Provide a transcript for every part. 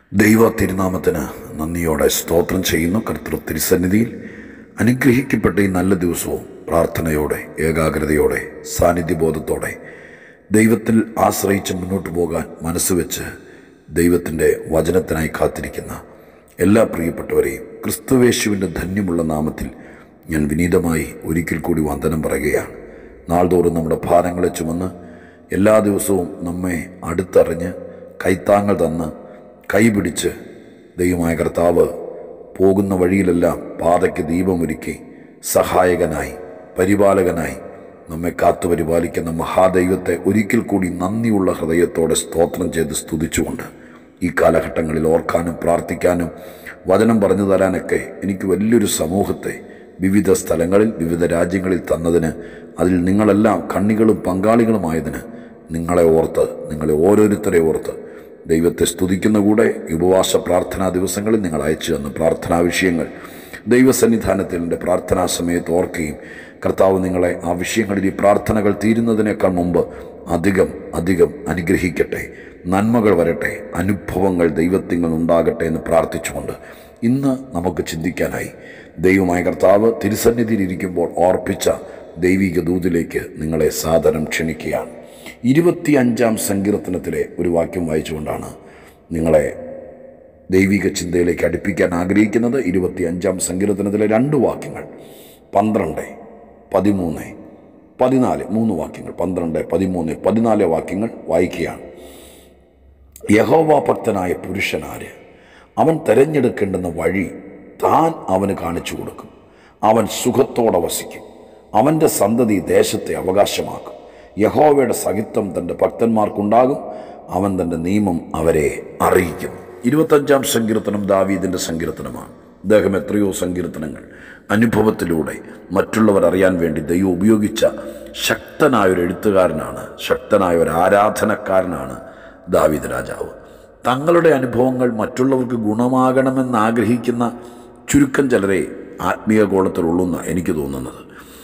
ദൈവ തിരുനാമത്തിന് നന്ദിയോടെ സ്തോത്രം ചെയ്യുന്നു. കർത്തൃ തിരുസന്നിധിയിൽ അനുഗ്രഹിക്കപ്പെട്ട ഈ നല്ല ദിവസവും പ്രാർത്ഥനയോടെ, ഏകാഗ്രതയോടെ, സാന്നിധ്യബോധത്തോടെ ദൈവത്തിൽ ആശ്രയിച്ച് മുന്നോട്ട് പോകാൻ മനസ്സുവെച്ച് ദൈവത്തിൻ്റെ വചനത്തിനായി കാത്തിരിക്കുന്ന എല്ലാ പ്രിയപ്പെട്ടവരെയും ക്രിസ്തുവേശുവിൻ്റെ ധന്യമുള്ള നാമത്തിൽ ഞാൻ വിനീതമായി ഒരിക്കൽ കൂടി വന്ദനം പറയുകയാണ്. നാൾതോറും നമ്മുടെ ഭാരങ്ങളെ ചുമന്ന് എല്ലാ ദിവസവും നമ്മെ അടുത്തറിഞ്ഞ് കൈത്താങ്ങൾ തന്ന് കൈപിടിച്ച് ദൈവമായ കർത്താവ് പോകുന്ന വഴിയിലെല്ലാം പാതയ്ക്ക് ദീപമൊരുക്കി സഹായകനായി, പരിപാലകനായി നമ്മെ കാത്തു പരിപാലിക്കുന്ന മഹാദൈവത്തെ ഒരിക്കൽ കൂടി നന്ദിയുള്ള ഹൃദയത്തോടെ സ്തോത്രം ചെയ്ത് സ്തുതിച്ചുകൊണ്ട് ഈ കാലഘട്ടങ്ങളിൽ ഓർക്കാനും പ്രാർത്ഥിക്കാനും വചനം പറഞ്ഞു തരാനൊക്കെ എനിക്ക് വലിയൊരു സമൂഹത്തെ വിവിധ സ്ഥലങ്ങളിൽ, വിവിധ രാജ്യങ്ങളിൽ തന്നതിന്, അതിൽ നിങ്ങളെല്ലാം കണ്ണികളും പങ്കാളികളുമായതിന് നിങ്ങളെ ഓർത്ത്, നിങ്ങളെ ഓരോരുത്തരെ ഓർത്ത് ദൈവത്തെ സ്തുതിക്കുന്ന കൂടെ ഉപവാസ പ്രാർത്ഥനാ ദിവസങ്ങളിൽ നിങ്ങൾ അയച്ചു തന്ന പ്രാർത്ഥനാ വിഷയങ്ങൾ ദൈവസന്നിധാനത്തിൽ എൻ്റെ പ്രാർത്ഥനാ സമയത്ത് ഓർക്കുകയും കർത്താവ് നിങ്ങളെ ആ വിഷയങ്ങളിൽ ഈ പ്രാർത്ഥനകൾ തീരുന്നതിനേക്കാൾ മുമ്പ് അധികം അധികം അനുഗ്രഹിക്കട്ടെ, നന്മകൾ വരട്ടെ, അനുഭവങ്ങൾ ദൈവത്തിൽ ഉണ്ടാകട്ടെ എന്ന് പ്രാർത്ഥിച്ചുകൊണ്ട് ഇന്ന് നമുക്ക് ചിന്തിക്കാനായി ദൈവമായ കർത്താവ് തിരുസന്നിധിയിലിരിക്കുമ്പോൾ ഓർപ്പിച്ച ദൈവിക ദൂതിലേക്ക് നിങ്ങളെ സാദരം ക്ഷണിക്കുകയാണ്. 25-ാം സങ്കീർത്തനത്തിലെ ഒരു വാക്യം വായിച്ചുകൊണ്ടാണ് നിങ്ങളെ ദൈവിക ചിന്തയിലേക്ക് അടുപ്പിക്കാൻ ആഗ്രഹിക്കുന്നത്. 25-ാം സങ്കീർത്തനത്തിലെ 2 വാക്യങ്ങൾ 12, 13, 14, 3 വാക്യങ്ങൾ 12, 13, 14 വാക്യങ്ങൾ വായിക്കുകയാണ്. യഹോവ ഭക്തനായ പുരുഷനാര്? അവൻ തിരഞ്ഞെടുക്കേണ്ടുന്ന വഴി താൻ അവന് കാണിച്ചു കൊടുക്കും. അവൻ സുഖത്തോടെ വസിക്കും. അവൻ്റെ സന്തതി ദേശത്തെ അവകാശമാക്കും. യഹോവയുടെ സഹിത്വം തൻ്റെ ഭക്തന്മാർക്കുണ്ടാകും. അവൻ തൻ്റെ നിയമം അവരെ അറിയിക്കും. 25-ാം സങ്കീർത്തനം ദാവീദിൻ്റെ സങ്കീർത്തനമാണ്. അദ്ദേഹം എത്രയോ സങ്കീർത്തനങ്ങൾ അനുഭവത്തിലൂടെ മറ്റുള്ളവർ അറിയാൻ വേണ്ടി ദൈവം ഉപയോഗിച്ച ശക്തനായൊരു എഴുത്തുകാരനാണ്, ശക്തനായൊരു ആരാധനക്കാരനാണ് ദാവീദ് രാജാവ്. തങ്ങളുടെ അനുഭവങ്ങൾ മറ്റുള്ളവർക്ക് ഗുണമാകണമെന്നാഗ്രഹിക്കുന്ന ചുരുക്കം ചിലരെ ആത്മീയ ഗോളത്തിലുള്ളൂന്ന എനിക്ക് തോന്നുന്നത്.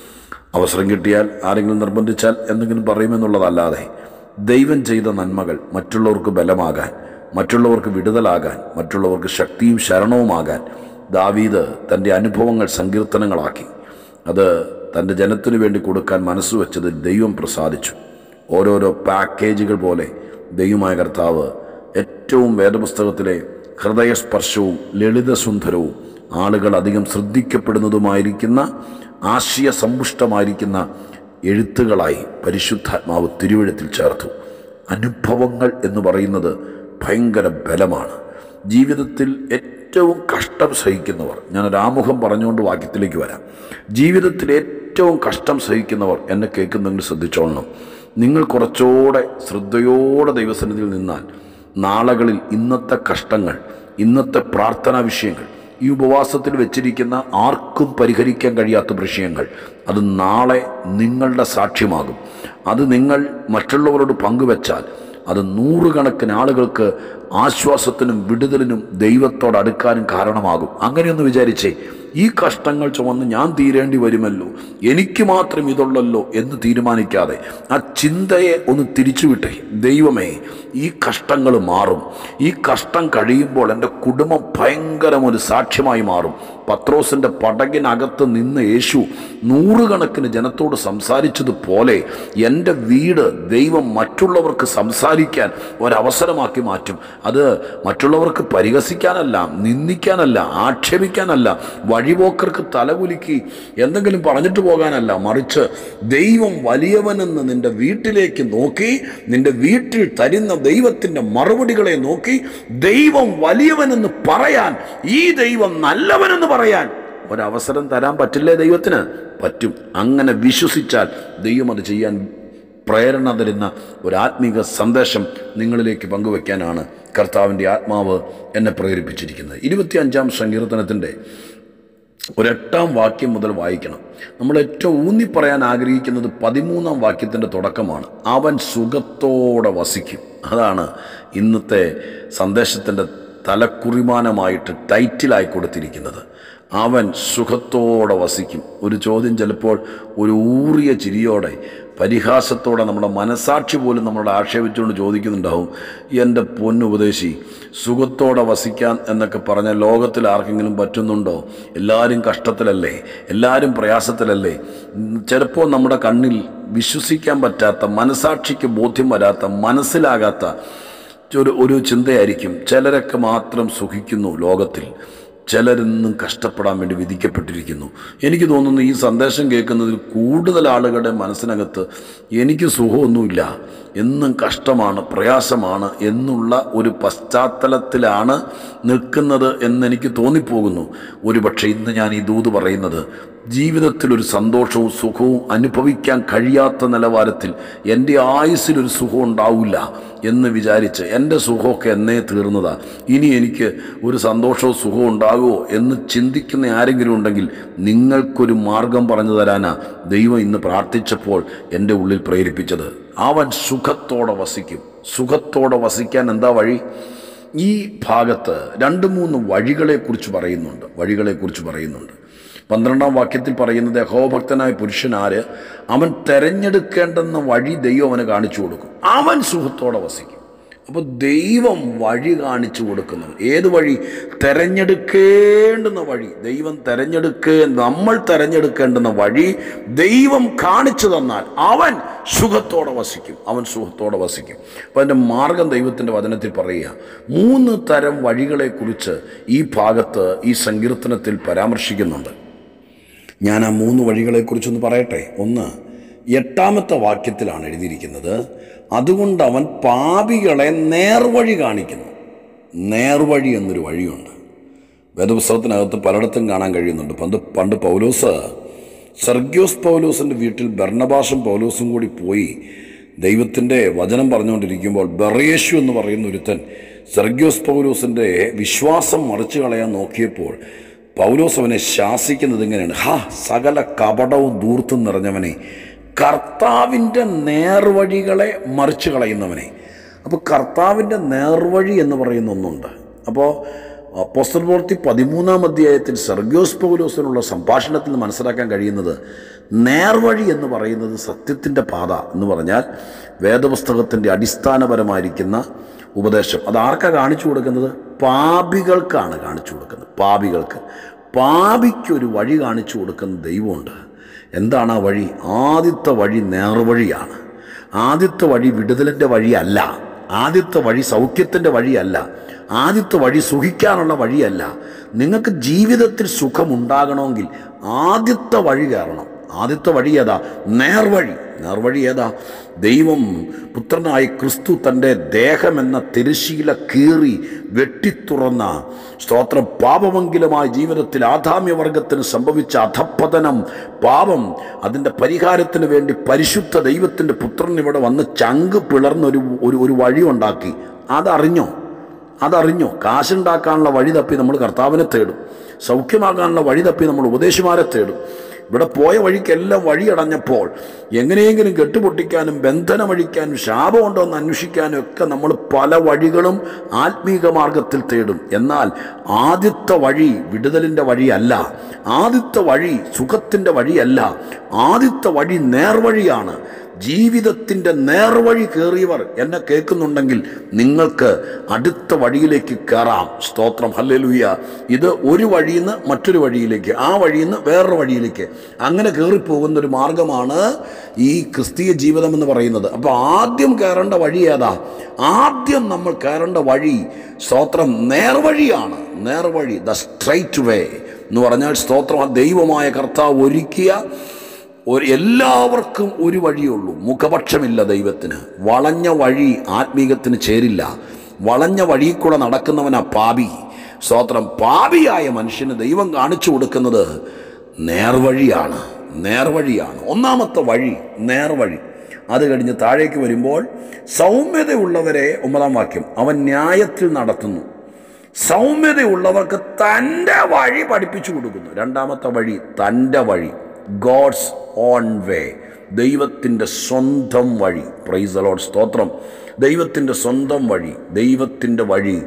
അവസരം കിട്ടിയാൽ, ആരെങ്കിലും നിർബന്ധിച്ചാൽ എന്തെങ്കിലും പറയുമെന്നുള്ളതല്ലാതെ ദൈവം ചെയ്ത നന്മകൾ മറ്റുള്ളവർക്ക് ബലമാകാൻ, മറ്റുള്ളവർക്ക് വിടുതലാകാൻ, മറ്റുള്ളവർക്ക് ശക്തിയും ശരണവുമാകാൻ ദാവീദ് തൻ്റെ അനുഭവങ്ങൾ സങ്കീർത്തനങ്ങളാക്കി അത് തൻ്റെ ജനത്തിനു വേണ്ടി കൊടുക്കാൻ മനസ്സ് വെച്ചത് ദൈവം പ്രസാദിച്ചു. ഓരോരോ പാക്കേജുകൾ പോലെ ദൈവമായ കർത്താവ് ഏറ്റവും വേദപുസ്തകത്തിലെ ഹൃദയസ്പർശവും ലളിതസുന്ദരവും ആളുകൾ അധികം ശ്രദ്ധിക്കപ്പെടുന്നതുമായിരിക്കുന്ന, ആശയസമ്പുഷ്ടമായിരിക്കുന്ന എഴുത്തുകളായി പരിശുദ്ധാത്മാവ് തിരുവെഴുത്തിൽ ചേർത്തു. അനുഭവങ്ങൾ എന്ന് പറയുന്നത് ഭയങ്കര ബലമാണ്. ജീവിതത്തിൽ ഏറ്റവും കഷ്ടം സഹിക്കുന്നവർ, ഞാനൊരാമുഖം പറഞ്ഞുകൊണ്ട് വാക്യത്തിലേക്ക് വരാം. ജീവിതത്തിൽ ഏറ്റവും കഷ്ടം സഹിക്കുന്നവർ എന്നെ കേൾക്കുന്നെങ്കിൽ ശ്രദ്ധിച്ചോളണം. നിങ്ങൾ കുറച്ചുകൂടെ ശ്രദ്ധയോടെ ദൈവസന്നിധിയിൽ നിന്നാൽ നാളുകളിൽ ഇന്നത്തെ കഷ്ടങ്ങൾ, ഇന്നത്തെ പ്രാർത്ഥനാ വിഷയങ്ങൾ, ഈ ഉപവാസത്തിൽ വെച്ചിരിക്കുന്ന ആർക്കും പരിഹരിക്കാൻ കഴിയാത്ത വിഷയങ്ങൾ, അത് നാളെ നിങ്ങളുടെ സാക്ഷ്യമാകും. അത് നിങ്ങൾ മറ്റുള്ളവരോട് പങ്കുവെച്ചാൽ അത് നൂറുകണക്കിന് ആളുകൾക്ക് ആശ്വാസത്തിനും വിടുതലിനും ദൈവത്തോടടുക്കാനും കാരണമാകും. അങ്ങനെയൊന്ന് വിചാരിച്ചേ, ഈ കഷ്ടങ്ങൾ ചുമന്ന് ഞാൻ തീരേണ്ടി വരുമല്ലോ, എനിക്ക് മാത്രം ഇതുള്ളല്ലോ എന്ന് തീരുമാനിക്കാതെ ആ ചിന്തയെ ഒന്ന് തിരിച്ചുവിട്ടേ. ദൈവമേ, ഈ കഷ്ടങ്ങൾ മാറും. ഈ കഷ്ടം കഴിയുമ്പോൾ എൻ്റെ കുടുംബം ഭയങ്കരമൊരു സാക്ഷ്യമായി മാറും. പത്രോസിൻ്റെ പടകിനകത്ത് നിന്ന് യേശു നൂറുകണക്കിന് ജനത്തോട് സംസാരിച്ചതുപോലെ എൻ്റെ വീട് ദൈവം മറ്റുള്ളവർക്ക് സംസാരിക്കാൻ ഒരവസരമാക്കി മാറ്റും. അത് മറ്റുള്ളവർക്ക് പരിഹസിക്കാനല്ല, നിന്ദിക്കാനല്ല, ആക്ഷേപിക്കാനല്ല, വഴിപോക്കർക്ക് തലകുലുക്കി എന്തെങ്കിലും പറഞ്ഞിട്ട് പോകാനല്ല, മറിച്ച് ദൈവം വലിയവനെന്ന് നിൻ്റെ വീട്ടിലേക്ക് നോക്കി, നിൻ്റെ വീട്ടിൽ തരുന്ന ദൈവത്തിൻ്റെ മറുപടികളെ നോക്കി ദൈവം വലിയവനെന്ന് പറയാൻ, ഈ ദൈവം നല്ലവനെന്ന് പറയാൻ ഒരവസരം തരാൻ പറ്റില്ലേ? ദൈവത്തിന് പറ്റും. അങ്ങനെ വിശ്വസിച്ചാൽ ദൈവം അത് ചെയ്യാൻ പ്രേരണ തരുന്ന ഒരു ആത്മീക സന്ദേശം നിങ്ങളിലേക്ക് പങ്കുവെക്കാനാണ് കർത്താവിൻ്റെ ആത്മാവ് എന്നെ പ്രേരിപ്പിച്ചിരിക്കുന്നത്. 25-ാം സങ്കീർത്തനത്തിൻ്റെ 8-ാം വാക്യം മുതൽ വായിക്കണം. നമ്മൾ ഏറ്റവും ഊന്നി പറയാൻ ആഗ്രഹിക്കുന്നത് 13-ാം വാക്യത്തിൻ്റെ തുടക്കമാണ്. അവൻ സുഖത്തോടെ വസിക്കും. അതാണ് ഇന്നത്തെ സന്ദേശത്തിൻ്റെ തലക്കുറിമാനമായിട്ട് ടൈറ്റിലായി കൊടുത്തിരിക്കുന്നത്. അവൻ സുഖത്തോടെ വസിക്കും. ഒരു ചോദ്യം ചിലപ്പോൾ ഒരു ഊറിയ ചിരിയോടെ പരിഹാസത്തോടെ നമ്മുടെ മനസാക്ഷി പോലും നമ്മളോട് ആക്ഷേപിച്ചുകൊണ്ട് ചോദിക്കുന്നുണ്ടാവും, എൻ്റെ പൊന്നുപദേശി, സുഖത്തോടെ വസിക്കാൻ എന്നൊക്കെ പറഞ്ഞാൽ ലോകത്തിൽ ആർക്കെങ്കിലും പറ്റുന്നുണ്ടോ? എല്ലാവരും കഷ്ടത്തിലല്ലേ, എല്ലാവരും പ്രയാസത്തിലല്ലേ? ചിലപ്പോൾ നമ്മുടെ കണ്ണിൽ വിശ്വസിക്കാൻ പറ്റാത്ത, മനസാക്ഷിക്ക് ബോധ്യം വരാത്ത, മനസ്സിലാകാത്ത ഒരു ചിന്തയായിരിക്കും. ചിലരൊക്കെ മാത്രം സുഖിക്കുന്നു ലോകത്തിൽ, ചിലരെന്നും കഷ്ടപ്പെടാൻ വേണ്ടി വിധിക്കപ്പെട്ടിരിക്കുന്നു. എനിക്ക് തോന്നുന്നു ഈ സന്ദേശം കേൾക്കുന്നതിൽ കൂടുതൽ ആളുകളുടെ മനസ്സിനകത്ത് എനിക്ക് സുഖമൊന്നുമില്ല, എന്നും കഷ്ടമാണ്, പ്രയാസമാണ് എന്നുള്ള ഒരു പശ്ചാത്തലത്തിലാണ് നിൽക്കുന്നത് എന്നെനിക്ക് തോന്നിപ്പോകുന്നു. ഒരുപക്ഷെ ഇന്ന് ഞാൻ ഈ ദൂത് പറയുന്നത് ജീവിതത്തിലൊരു സന്തോഷവും സുഖവും അനുഭവിക്കാൻ കഴിയാത്ത നിലവാരത്തിൽ എൻ്റെ ആയുസ്സിലൊരു സുഖം ഉണ്ടാവില്ല എന്ന് വിചാരിച്ച് എൻ്റെ സുഖമൊക്കെ എന്നേ തീർന്നതാ, ഇനി എനിക്ക് ഒരു സന്തോഷവും സുഖവും ഉണ്ടാകുമോ എന്ന് ചിന്തിക്കുന്ന ആരെങ്കിലും ഉണ്ടെങ്കിൽ നിങ്ങൾക്കൊരു മാർഗം പറഞ്ഞു തരാനാ ദൈവം ഇന്ന് പ്രാർത്ഥിച്ചപ്പോൾ എൻ്റെ ഉള്ളിൽ പ്രേരിപ്പിച്ചത്. അവൻ സുഖത്തോടെ വസിക്കും. സുഖത്തോടെ വസിക്കാൻ എന്താ വഴി? ഈ ഭാഗത്ത് 2-3 വഴികളെക്കുറിച്ച് പറയുന്നുണ്ട്. 12-ാം വാക്യത്തിൽ പറയുന്നത്, യഹോവഭക്തനായ പുരുഷൻ ആര്? അവൻ തെരഞ്ഞെടുക്കേണ്ടെന്ന വഴി ദൈവം അവന് കാണിച്ചു കൊടുക്കും. അവൻ സുഖത്തോടെ വസിക്കും. അപ്പോൾ ദൈവം വഴി കാണിച്ചു കൊടുക്കുന്നു. ഏത് വഴി? തെരഞ്ഞെടുക്കേണ്ടുന്ന വഴി. ദൈവം നമ്മൾ തെരഞ്ഞെടുക്കേണ്ടുന്ന വഴി ദൈവം കാണിച്ചു തന്നാൽ അവൻ സുഖത്തോടെ വസിക്കും. അപ്പോൾ അതിൻ്റെ മാർഗം ദൈവത്തിൻ്റെ വചനത്തിൽ പറയുക. 3 തരം വഴികളെക്കുറിച്ച് ഈ ഭാഗത്ത്, ഈ സങ്കീർത്തനത്തിൽ പരാമർശിക്കുന്നുണ്ട്. ഞാൻ ആ 3 വഴികളെക്കുറിച്ചൊന്ന് പറയട്ടെ. 1, 8-ാമത്തെ വാക്യത്തിലാണ് എഴുതിയിരിക്കുന്നത്, അതുകൊണ്ട് അവൻ പാപികളെ നേർവഴി കാണിക്കുന്നു. നേർവഴി എന്നൊരു വഴിയുണ്ട്. വേദപുസ്തകത്തിനകത്ത് പലയിടത്തും കാണാൻ കഴിയുന്നുണ്ട്. പണ്ട് സെർഗ്യോസ് പൗലോസിൻ്റെ വീട്ടിൽ ബർന്നബാസും പൗലോസും കൂടി പോയി ദൈവത്തിൻ്റെ വചനം പറഞ്ഞുകൊണ്ടിരിക്കുമ്പോൾ ബർയേശു എന്ന് പറയുന്ന ഒരുത്തൻ സെർഗ്യോസ് പൗലോസിൻ്റെ വിശ്വാസം മറിച്ചു കളയാൻ നോക്കിയപ്പോൾ പൗലോസ് അവനെ ശാസിക്കുന്നത് ഇങ്ങനെയാണ്: സകല കപടവും ധൂർത്തും നിറഞ്ഞവനെ, കർത്താവിൻ്റെ നേർവഴികളെ മറിച്ചു കളയുന്നവനെ. അപ്പോൾ കർത്താവിൻ്റെ നേർവഴി എന്ന് പറയുന്ന ഒന്നുണ്ട്. അപ്പോൾ അപ്പോസ്തല പ്രവൃത്തി 13-ാം അധ്യായത്തിൽ സെർഗ്യോസ് പൗലോസിനുള്ള സംഭാഷണത്തിൽ നിന്ന് മനസ്സിലാക്കാൻ കഴിയുന്നത്, നേർവഴി എന്ന് പറയുന്നത് സത്യത്തിൻ്റെ പാത എന്ന് പറഞ്ഞാൽ വേദപുസ്തകത്തിൻ്റെ അടിസ്ഥാനപരമായിരിക്കുന്ന ഉപദേശം. അത് ആർക്കാണ് കാണിച്ചു കൊടുക്കുന്നത്? പാപികൾക്കാണ് കാണിച്ചു കൊടുക്കുന്നത്. പാപിക്കൊരു വഴി കാണിച്ചു കൊടുക്കുന്ന ദൈവമുണ്ട്. എന്താണ് ആ വഴി? ആദ്യത്തെ വഴി നേർവഴിയാണ്. ആദ്യത്തെ വഴി വിടുതലിൻ്റെ വഴിയല്ല. ആദ്യത്തെ വഴി സൗഖ്യത്തിൻ്റെ വഴിയല്ല. ആദ്യത്തെ വഴി സുഖിക്കാനുള്ള വഴിയല്ല. നിങ്ങൾക്ക് ജീവിതത്തിൽ സുഖമുണ്ടാകണമെങ്കിൽ ആദ്യത്തെ വഴി കയറണം. ആദ്യത്തെ വഴി ഏതാ? നേർവഴി ഏതാ? ദൈവം പുത്രനായ ക്രിസ്തു തൻ്റെ ദേഹമെന്ന തിരശ്ശീല കീറി വെട്ടിത്തുറന്ന സ്തോത്രം, പാപമംഗലമായ ജീവിതത്തിൽ ആദാമ്യവർഗത്തിന് സംഭവിച്ച അധപ്പതനം, പാപം, അതിൻ്റെ പരിഹാരത്തിന് വേണ്ടി പരിശുദ്ധ ദൈവത്തിൻ്റെ പുത്രൻ ഇവിടെ വന്ന് ചങ്ക് പിളർന്നൊരു ഒരു വഴി ഉണ്ടാക്കി. അതറിഞ്ഞോ? കാശുണ്ടാക്കാനുള്ള വഴി തപ്പി നമ്മൾ കർത്താവിനെ തേടും. സൗഖ്യമാകാനുള്ള വഴി തപ്പി നമ്മൾ ഉപദേശിമാരെ തേടും. ഇവിടെ പോയ വഴിക്കെല്ലാം വഴിയടഞ്ഞപ്പോൾ എങ്ങനെയെങ്കിലും കെട്ടുപൊട്ടിക്കാനും ബന്ധനമഴിക്കാനും ശാപമുണ്ടോ എന്ന് അന്വേഷിക്കാനും ഒക്കെ നമ്മൾ പല വഴികളും ആത്മീക മാർഗത്തിൽ തേടും. എന്നാൽ ആദ്യത്തെ വഴി വിടുതലിൻ്റെ വഴിയല്ല. ആദ്യത്തെ വഴി സുഖത്തിൻ്റെ വഴിയല്ല. ആദ്യത്തെ വഴി നേർവഴിയാണ്. ജീവിതത്തിൻ്റെ നേർവഴി കയറിയവർ എന്നെ കേൾക്കുന്നുണ്ടെങ്കിൽ നിങ്ങൾക്ക് അടുത്ത വഴിയിലേക്ക് കയറാം. സ്തോത്രം, ഹല്ലേലൂയ. ഇത് ഒരു വഴിയിൽ നിന്ന് മറ്റൊരു വഴിയിലേക്ക്, ആ വഴിയിൽ നിന്ന് വേറൊരു വഴിയിലേക്ക് അങ്ങനെ കയറിപ്പോകുന്നൊരു മാർഗമാണ് ഈ ക്രിസ്തീയ ജീവിതം എന്ന് പറയുന്നത്. അപ്പോൾ ആദ്യം കയറേണ്ട വഴി ഏതാ? ആദ്യം നമ്മൾ കയറേണ്ട വഴി സ്തോത്രം നേർവഴിയാണ്. നേർവഴി, ദ സ്ട്രൈറ്റ് വേ എന്ന് പറഞ്ഞാൽ സ്തോത്രം, ദൈവമായ കർത്താവ് ഒരുക്കിയ എല്ലാവർക്കും ഒരു വഴിയുള്ളൂ. മുഖപക്ഷമില്ല ദൈവത്തിന്. വളഞ്ഞ വഴി ആത്മീകത്തിന് ചേരില്ല. വളഞ്ഞ വഴിയിൽ കൂടെ നടക്കുന്നവനാ പാപി. സ്തോത്രം, പാപിയായ മനുഷ്യന് ദൈവം കാണിച്ചു കൊടുക്കുന്നത് നേർവഴിയാണ്. 1-ാമത്തെ വഴി നേർവഴി. അത് കഴിഞ്ഞ് താഴേക്ക് വരുമ്പോൾ സൗമ്യതയുള്ളവരെ, 9-ാം വാക്യം, അവൻ ന്യായത്തിൽ നടത്തുന്നു. സൗമ്യതയുള്ളവർക്ക് തൻ്റെ വഴി പഠിപ്പിച്ചു കൊടുക്കുന്നു. 2-ാമത്തെ വഴി തൻ്റെ വഴി, ഗോഡ്സ് ഓൺ വേ, ദൈവത്തിൻ്റെ സ്വന്തം വഴി. പ്രൈസ് ദി ലോർഡ്, സ്തോത്രം. ദൈവത്തിൻ്റെ സ്വന്തം വഴി, ദൈവത്തിൻ്റെ വഴി.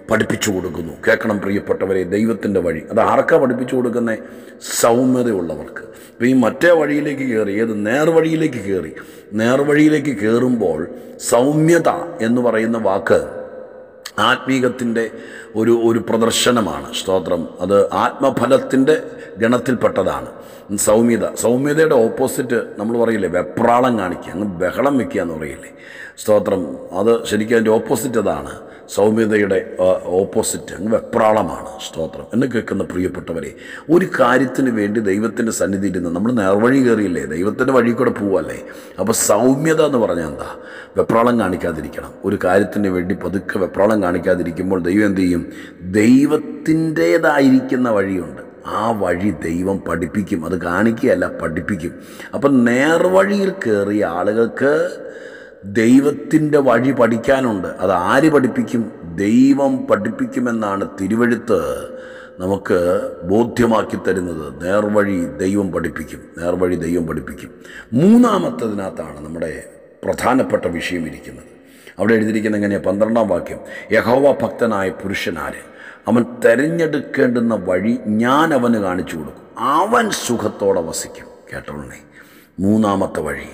പഠിപ്പിച്ചു കൊടുക്കുന്നു. കേൾക്കണം പ്രിയപ്പെട്ടവരെ, ദൈവത്തിൻ്റെ വഴി അത് ആർക്കാണ് പഠിപ്പിച്ചു കൊടുക്കുന്നത്? സൗമ്യതയുള്ളവർക്ക്. ഇപ്പോൾ ഈ മറ്റേ വഴിയിലേക്ക് കയറി, ഏത് നേർവഴിയിലേക്ക് കയറി, നേർവഴിയിലേക്ക് കയറുമ്പോൾ സൗമ്യത എന്ന് പറയുന്ന വാക്ക് ആത്മീകത്തിൻ്റെ ഒരു പ്രദർശനമാണ്. സ്തോത്രം. അത് ആത്മഫലത്തിൻ്റെ ഗണത്തിൽപ്പെട്ടതാണ് സൗമ്യതയുടെ ഓപ്പോസിറ്റ് നമ്മൾ പറയില്ലേ, വെപ്രാളം കാണിക്കുക, അങ്ങ് ബഹളം വെക്കുക എന്ന് പറയില്ലേ. സ്തോത്രം. അത് ശരിക്കും അതിൻ്റെ ഓപ്പോസിറ്റ് അതാണ്. സൗമ്യതയുടെ ഓപ്പോസിറ്റ് അങ്ങ് വെപ്രാളമാണ്. സ്തോത്രം. എന്നെ കേൾക്കുന്ന പ്രിയപ്പെട്ടവരെ, ഒരു കാര്യത്തിന് വേണ്ടി ദൈവത്തിൻ്റെ സന്നിധി ഇരുന്ന് നമ്മൾ നേർവഴി കയറിയില്ലേ, ദൈവത്തിൻ്റെ വഴി കൂടെ പോവല്ലേ. അപ്പോൾ സൗമ്യത എന്ന് പറഞ്ഞാൽ എന്താ? വെപ്രാളം കാണിക്കാതിരിക്കണം. ഒരു കാര്യത്തിന് വേണ്ടി പതുക്കെ വെപ്രാളം കാണിക്കാതിരിക്കുമ്പോൾ ദൈവം എന്ത് ചെയ്യും? ദൈവത്തിൻ്റേതായിരിക്കുന്ന വഴിയുണ്ട്, ആ വഴി ദൈവം പഠിപ്പിക്കും. അത് കാണിക്കുകയല്ല, പഠിപ്പിക്കും. അപ്പം നേർവഴിയിൽ കയറിയ ആളുകൾക്ക് ദൈവത്തിൻ്റെ വഴി പഠിക്കാനുണ്ട്. അത് ആര് പഠിപ്പിക്കും? ദൈവം പഠിപ്പിക്കുമെന്നാണ് തിരുവെഴുത്ത് നമുക്ക് ബോധ്യമാക്കി തരുന്നത്. നേർവഴി ദൈവം പഠിപ്പിക്കും, നേർവഴി ദൈവം പഠിപ്പിക്കും. മൂന്നാമത്തതിനകത്താണ് നമ്മുടെ പ്രധാനപ്പെട്ട വിഷയം ഇരിക്കുന്നത്. അവിടെ എഴുതിയിരിക്കുന്നത് എങ്ങനെയാണ്? 12-ാം വാക്യം, യഹോവ ഭക്തനായ പുരുഷനാര്, അവൻ തിരഞ്ഞെടുക്കേണ്ടുന്ന വഴി ഞാൻ അവന് കാണിച്ചു കൊടുക്കും, അവൻ സുഖത്തോടെ വസിക്കും. കേട്ടോളണേ, മൂന്നാമത്തെ വഴി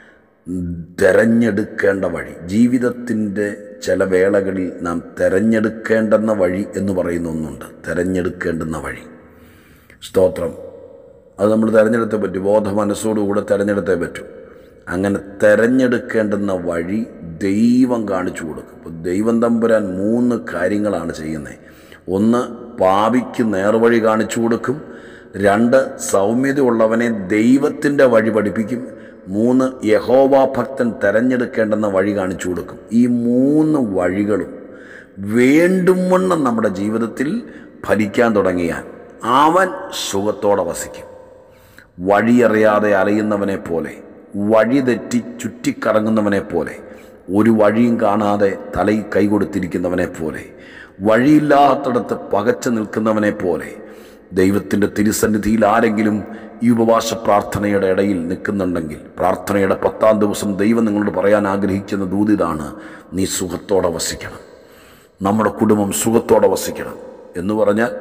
തിരഞ്ഞെടുക്കേണ്ട വഴി. ജീവിതത്തിൻ്റെ ചില വേളകളിൽ നാം തിരഞ്ഞെടുക്കേണ്ടുന്ന വഴി എന്ന് പറയുന്ന ഒന്നുണ്ട്, തിരഞ്ഞെടുക്കേണ്ടുന്ന വഴി. സ്തോത്രം. അത് നമ്മൾ തിരഞ്ഞെടുത്തേ പറ്റൂ, ബോധ മനസ്സോടുകൂടെ തിരഞ്ഞെടുത്തേ പറ്റൂ. അങ്ങനെ തിരഞ്ഞെടുക്കേണ്ടുന്ന വഴി ദൈവം കാണിച്ചു കൊടുക്കും. ഇപ്പോൾ ദൈവം തമ്പുരാൻ 3 കാര്യങ്ങളാണ് ചെയ്യുന്നത്. 1, പാപിക്ക് നേർവഴി കാണിച്ചു കൊടുക്കും. 2, സൗമ്യതയുള്ളവനെ ദൈവത്തിൻ്റെ വഴി പഠിപ്പിക്കും. 3, യഹോവ ഭക്തൻ തിരഞ്ഞെടുക്കേണ്ടെന്ന വഴി കാണിച്ചു കൊടുക്കും. ഈ 3 വഴികളും വേണ്ടുംവണ്ണം നമ്മുടെ ജീവിതത്തിൽ ഫലിക്കാൻ തുടങ്ങിയാൽ അവൻ സുഖത്തോടെ വസിക്കും. വഴിയറിയാതെ അലയുന്നവനെ പോലെ, വഴി തെറ്റി ചുറ്റിക്കറങ്ങുന്നവനെ പോലെ, ഒരു വഴിയും കാണാതെ തലയിൽ കൈകൊടുത്തിരിക്കുന്നവനെ പോലെ, വഴിയില്ലാത്തിടത്ത് പകച്ചു നിൽക്കുന്നവനെ പോലെ, ദൈവത്തിൻ്റെ തിരുസന്നിധിയിൽ ആരെങ്കിലും ഈ ഉപവാസ പ്രാർത്ഥനയുടെ ഇടയിൽ നിൽക്കുന്നുണ്ടെങ്കിൽ, പ്രാർത്ഥനയുടെ 10-ാം ദിവസം ദൈവം നിങ്ങളോട് പറയാൻ ആഗ്രഹിക്കുന്ന ദൂതിതാണ്, നീ സുഖത്തോടെ വസിക്കണം, നമ്മുടെ കുടുംബം സുഖത്തോടെ വസിക്കണം എന്ന് പറഞ്ഞാൽ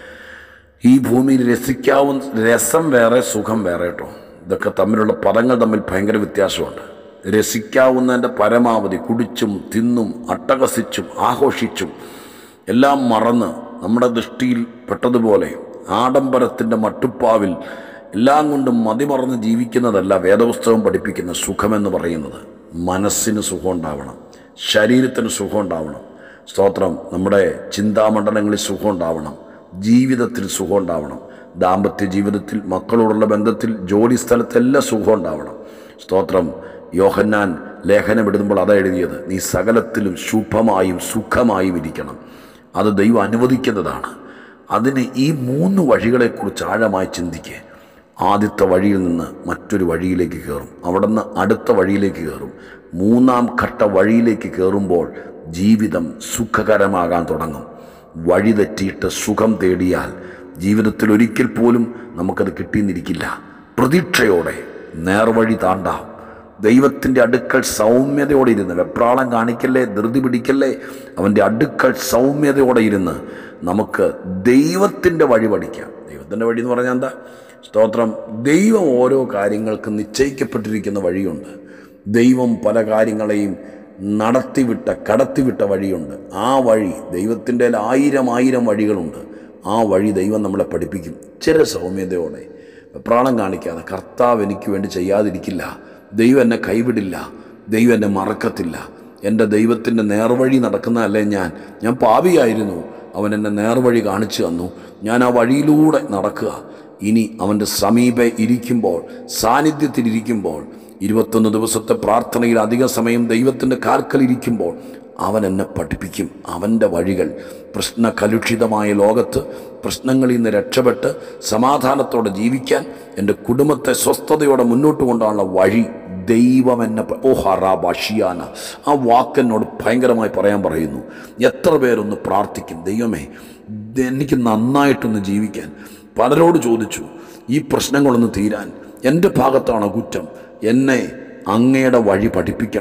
ഈ ഭൂമിയിൽ രസിക്കാവുന്ന രസം വേറെ, സുഖം വേറെ കേട്ടോ. ഇതൊക്കെ തമ്മിലുള്ള പദങ്ങൾ തമ്മിൽ ഭയങ്കര വ്യത്യാസമുണ്ട്. രസിക്കാവുന്നതിൻ്റെ പരമാവധി കുടിച്ചും തിന്നും അട്ടഹസിച്ചും ആഘോഷിച്ചും എല്ലാം മറന്ന് നമ്മുടെ ദൃഷ്ടിയിൽ പെട്ടതുപോലെ ആഡംബരത്തിൻ്റെ മട്ടുപ്പാവിൽ എല്ലാം കൊണ്ടും മതിമറന്ന് ജീവിക്കുന്നതല്ല വേദപുസ്തകം പഠിപ്പിക്കുന്ന സുഖമെന്ന് പറയുന്നത്. മനസ്സിന് സുഖം ഉണ്ടാവണം, ശരീരത്തിന് സുഖം ഉണ്ടാവണം. സ്തോത്രം. നമ്മുടെ ചിന്താമണ്ഡലങ്ങളിൽ സുഖം ഉണ്ടാവണം, ജീവിതത്തിൽ സുഖം ഉണ്ടാവണം, ദാമ്പത്യ ജീവിതത്തിൽ, മക്കളോടുള്ള ബന്ധത്തിൽ, ജോലി സ്ഥലത്തെല്ലാം സുഖം ഉണ്ടാവണം. സ്തോത്രം. യോഹന്നാൻ ലേഖനം എഴുതുമ്പോൾ അതാ എഴുതിയത്, നീ സകലത്തിലും ശുഭമായും സുഖമായും ഇരിക്കണം. അത് ദൈവം അനുവദിക്കുന്നതാണ്. അതിന് ഈ 3 വഴികളെക്കുറിച്ച് ആഴമായി ചിന്തിക്കുക. ആദ്യത്തെ വഴിയിൽ നിന്ന് മറ്റൊരു വഴിയിലേക്ക് കയറും, അവിടെ നിന്ന് അടുത്ത വഴിയിലേക്ക് കയറും. 3-ാം ഘട്ട വഴിയിലേക്ക് കയറുമ്പോൾ ജീവിതം സുഖകരമാകാൻ തുടങ്ങും. വഴി തെറ്റിയിട്ട് സുഖം തേടിയാൽ ജീവിതത്തിൽ ഒരിക്കൽ പോലും നമുക്കത് കിട്ടിയെന്നിരിക്കില്ല. പ്രതീക്ഷയോടെ നേർവഴി താണ്ടാം. ദൈവത്തിൻ്റെ അടുക്കൽ സൗമ്യതയോടെ ഇരുന്ന്, വെപ്രാളം കാണിക്കല്ലേ, ധൃതി പിടിക്കല്ലേ, അവൻ്റെ അടുക്കൽ സൗമ്യതയോടെ ഇരുന്ന് നമുക്ക് ദൈവത്തിൻ്റെ വഴി പഠിക്കാം. ദൈവത്തിൻ്റെ വഴി എന്ന് പറഞ്ഞാൽ എന്താ? സ്തോത്രം. ദൈവം ഓരോ കാര്യങ്ങൾക്ക് നിശ്ചയിക്കപ്പെട്ടിരിക്കുന്ന വഴിയുണ്ട്. ദൈവം പല കാര്യങ്ങളെയും കടത്തിവിട്ട വഴിയുണ്ട്. ആ വഴി ദൈവത്തിൻ്റെ 1000 വഴികളുണ്ട്. ആ വഴി ദൈവം നമ്മളെ പഠിപ്പിക്കും. ചില സൗമ്യതയോടെ, വെപ്രാളം കാണിക്കാതെ, കർത്താവ് എനിക്ക് വേണ്ടി ചെയ്യാതിരിക്കില്ല, ദൈവം എന്നെ കൈവിടില്ല, ദൈവം എന്നെ മറക്കത്തില്ല, എൻ്റെ ദൈവത്തിൻ്റെ നേർവഴി നടക്കുന്നതല്ലേ ഞാൻ പാപിയായിരുന്നു, അവൻ എന്നെ നേർവഴി കാണിച്ചു തന്നു, ഞാൻ ആ വഴിയിലൂടെ നടക്കുക. ഇനി അവൻ്റെ സമീപെ ഇരിക്കുമ്പോൾ, സാന്നിധ്യത്തിലിരിക്കുമ്പോൾ, 21 ദിവസത്തെ പ്രാർത്ഥനയിൽ അധിക സമയം ദൈവത്തിൻ്റെ കാൽക്കലിരിക്കുമ്പോൾ അവൻ എന്നെ പഠിപ്പിക്കും. അവൻ്റെ വഴികൾ, പ്രശ്നകലുഷിതമായ ലോകത്ത് പ്രശ്നങ്ങളിൽ നിന്ന് രക്ഷപ്പെട്ട് സമാധാനത്തോടെ ജീവിക്കാൻ, എൻ്റെ കുടുംബത്തെ സ്വസ്ഥതയോടെ മുന്നോട്ട് കൊണ്ടുപോകാനുള്ള വഴി ദൈവം എന്നെ ഷിയാന. ആ വാക്കെന്നോട് ഭയങ്കരമായി പറയാൻ പറയുന്നു. എത്ര പേരൊന്ന് പ്രാർത്ഥിക്കും, ദൈവമേ എനിക്ക് നന്നായിട്ടൊന്ന് ജീവിക്കാൻ. പലരോട് ചോദിച്ചു, ഈ പ്രശ്നങ്ങളൊന്ന് തീരാൻ എൻ്റെ ഭാഗത്താണോ കുറ്റം, എന്നെ അങ്ങയുടെ വഴി പഠിപ്പിക്കണേ.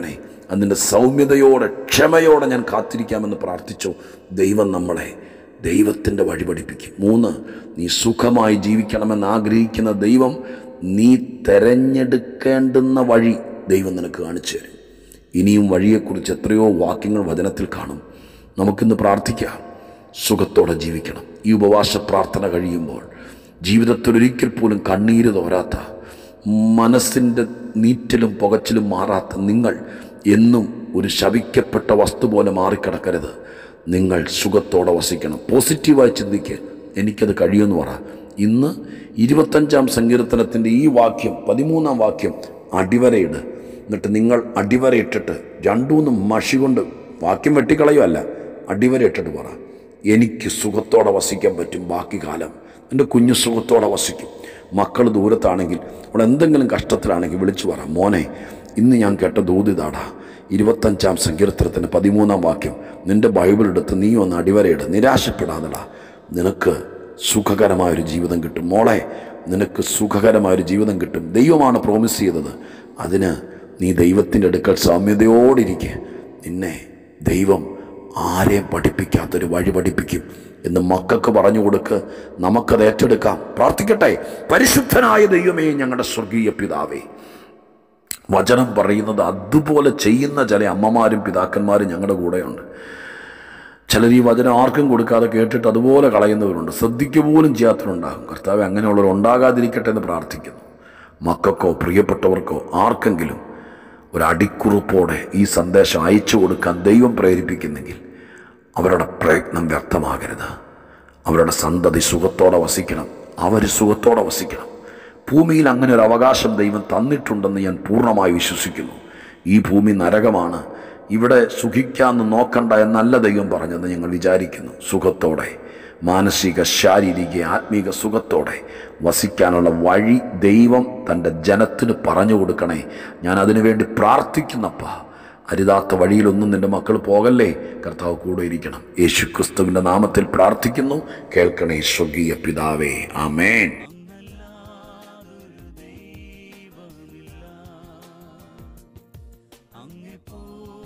അതിൻ്റെ സൗമ്യതയോടെ ക്ഷമയോടെ ഞാൻ കാത്തിരിക്കാമെന്ന് പ്രാർത്ഥിച്ചോ. ദൈവം നമ്മളെ ദൈവത്തിൻ്റെ വഴി പഠിപ്പിക്കും. 3, നീ സുഖമായി ജീവിക്കണമെന്ന് ആഗ്രഹിക്കുന്ന ദൈവം നീ തിരഞ്ഞെടുക്കേണ്ടുന്ന വഴി ദൈവം നിനക്ക് കാണിച്ചു തരും. ഇനിയും വഴിയെക്കുറിച്ച് എത്രയോ വാക്യങ്ങൾ വചനത്തിൽ കാണും. നമുക്കിന്ന് പ്രാർത്ഥിക്കാം, സുഖത്തോടെ ജീവിക്കണം. ഈ ഉപവാസ പ്രാർത്ഥന കഴിയുമ്പോൾ ജീവിതത്തിൽ ഒരിക്കൽ പോലും കണ്ണീര് തോരാത്ത, മനസ്സിൻ്റെ നീറ്റലും പുകച്ചിലും മാറാത്ത നിങ്ങൾ എന്നും ഒരു ശപിക്കപ്പെട്ട വസ്തു പോലെ മാറിക്കിടക്കരുത്. നിങ്ങൾ സുഖത്തോടെ വസിക്കണം. പോസിറ്റീവായി ചിന്തിക്കുക, എനിക്കത് കഴിയുമെന്ന് പറ. ഇന്ന് 25-ാം സങ്കീർത്തനത്തിൻ്റെ ഈ വാക്യം 13-ാം വാക്യം അടിവരയിട്. എന്നിട്ട് നിങ്ങൾ അടിവരയിട്ടിട്ട് 2-3 മഷി കൊണ്ട് വാക്യം വെട്ടിക്കളയുമല്ല, അടിവരയിട്ടിട്ട് പറ, എനിക്ക് സുഖത്തോടെ വസിക്കാൻ പറ്റും. ബാക്കി കാലം എൻ്റെ കുഞ്ഞ് സുഖത്തോടെ വസിക്കും. മക്കൾ ദൂരത്താണെങ്കിൽ, അവിടെ എന്തെങ്കിലും കഷ്ടത്തിലാണെങ്കിൽ വിളിച്ചു പറ, മോനെ ഇന്ന് ഞാൻ കേട്ട ദൂതിതാടാ, 25-ാം സങ്കീർത്തനത്തിൻ്റെ 13-ാം വാക്യം നിൻ്റെ ബൈബിൾ എടുത്ത് നീ ഒന്ന് അടിവരയിട്. നിരാശപ്പെടാതെടാ, നിനക്ക് സുഖകരമായൊരു ജീവിതം കിട്ടും. മോളെ, നിനക്ക് സുഖകരമായൊരു ജീവിതം കിട്ടും. ദൈവമാണ് പ്രോമിസ് ചെയ്തത്. അതിന് നീ ദൈവത്തിൻ്റെ അടുക്കൽ സൗമ്യതയോടിരിക്കുക. നിന്നെ ദൈവം ആരെയും പഠിപ്പിക്കാത്തൊരു വഴി പഠിപ്പിക്കും എന്ന് മക്കൾക്ക് പറഞ്ഞു കൊടുക്ക്. നമുക്കത് ഏറ്റെടുക്കാം. പ്രാർത്ഥിക്കട്ടെ. പരിശുദ്ധനായ ദൈവമേ, ഞങ്ങളുടെ സ്വർഗീയ പിതാവേ, വചനം പറയുന്നത് അതുപോലെ ചെയ്യുന്ന ചില അമ്മമാരും പിതാക്കന്മാരും ഞങ്ങളുടെ കൂടെയുണ്ട്. ചിലർ ഈ വചനം ആർക്കും കൊടുക്കാതെ കേട്ടിട്ട് അതുപോലെ കളയുന്നവരുണ്ട്. ശ്രദ്ധിക്കുക പോലും ചെയ്യാത്തവരുണ്ടാകും. കർത്താവെ, അങ്ങനെയുള്ളവർ ഉണ്ടാകാതിരിക്കട്ടെ എന്ന് പ്രാർത്ഥിക്കുന്നു. മക്കൾക്കോ പ്രിയപ്പെട്ടവർക്കോ ആർക്കെങ്കിലും ഒരു അടിക്കുറിപ്പോടെ ഈ സന്ദേശം അയച്ചു കൊടുക്കാൻ ദൈവം പ്രേരിപ്പിക്കുന്നെങ്കിൽ അവരുടെ പ്രയത്നം വ്യർത്ഥമാകരുത്. അവരുടെ സന്തതി സുഖത്തോടെ വസിക്കണം. അവർ സുഖത്തോടെ വസിക്കണം. ഭൂമിയിൽ അങ്ങനെ ഒരു അവകാശം ദൈവം തന്നിട്ടുണ്ടെന്ന് ഞാൻ പൂർണ്ണമായി വിശ്വസിക്കുന്നു. ഈ ഭൂമി നരകമാണ്, ഇവിടെ സുഖിക്കാമെന്ന് നോക്കണ്ട എന്നല്ല ദൈവം പറഞ്ഞെന്ന് ഞങ്ങൾ വിചാരിക്കുന്നു. സുഖത്തോടെ, മാനസിക, ശാരീരിക, ആത്മീക സുഖത്തോടെ വസിക്കാനുള്ള വഴി ദൈവം തൻ്റെ ജനത്തിന് പറഞ്ഞു കൊടുക്കണേ. ഞാൻ അതിനുവേണ്ടി പ്രാർത്ഥിക്കുന്നപ്പാ. അരുതാത്ത വഴിയിലൊന്നും നിൻ്റെ മക്കൾ പോകല്ലേ. കർത്താവ് കൂടെ ഇരിക്കണം. യേശുക്രിസ്തുവിൻ്റെ നാമത്തിൽ പ്രാർത്ഥിക്കുന്നു. കേൾക്കണേ സ്വർഗീയ പിതാവേ. ആമേൻ. അങ്ങേ